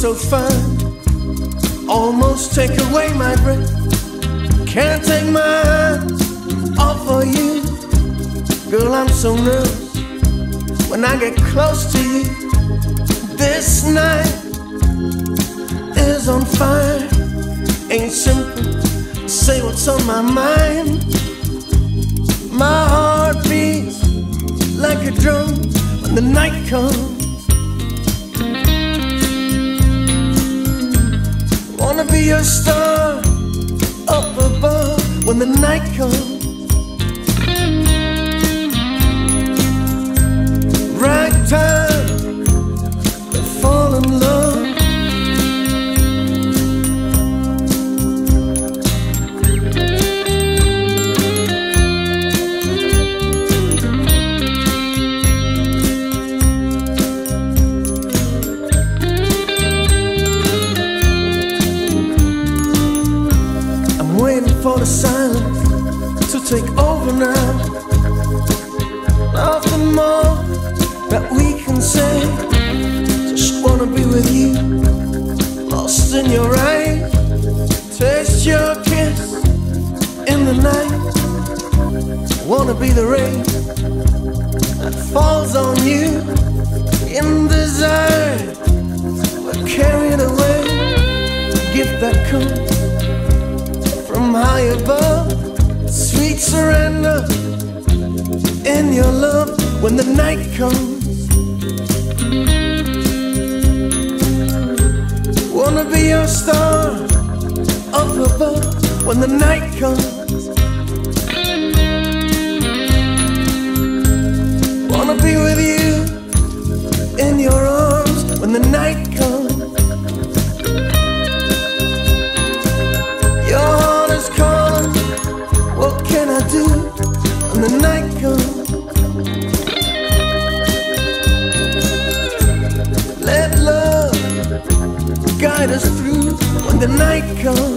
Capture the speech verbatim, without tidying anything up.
so fine, almost take away my breath. Can't take my eyes off of you. Girl, I'm so nervous when I get close to you. This night is on fire. Ain't simple, say what's on my mind. My heart beats like a drum when the night comes. Wanna be your star up above when the night comes. Right time to fall in love. Waiting for the silence to take over now. Nothing more that we can say. Just wanna be with you, lost in your eyes. Taste your kiss in the night. Wanna be the rain that falls on you. In desire, we're carried away. Gift that comes from high above, sweet surrender in your love when the night comes. Wanna be your star up above when the night comes. Wanna be with you in your arms when the night comes. What can I do when the night comes? Let love guide us through when the night comes.